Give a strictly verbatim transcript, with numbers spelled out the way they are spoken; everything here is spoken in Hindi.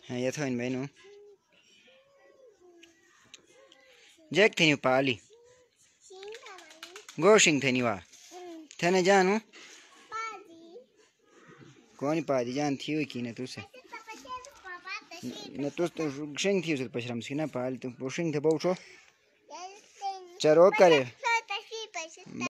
हाँ ये तो इन भाई नु जैक थे न्यू पाली गोशिंग थे न्यू आ थे न जानू कौन पादी जान थी हुई की न तुसे न तुस तो शिंग थी उसे पशरम सी ना पाली तुम शिंग थे बहुशो चरो करे